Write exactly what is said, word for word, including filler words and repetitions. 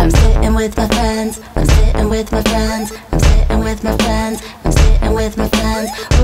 I'm sitting with my friends, I'm sitting with my friends, I'm sitting with my friends, I'm sitting with my friends.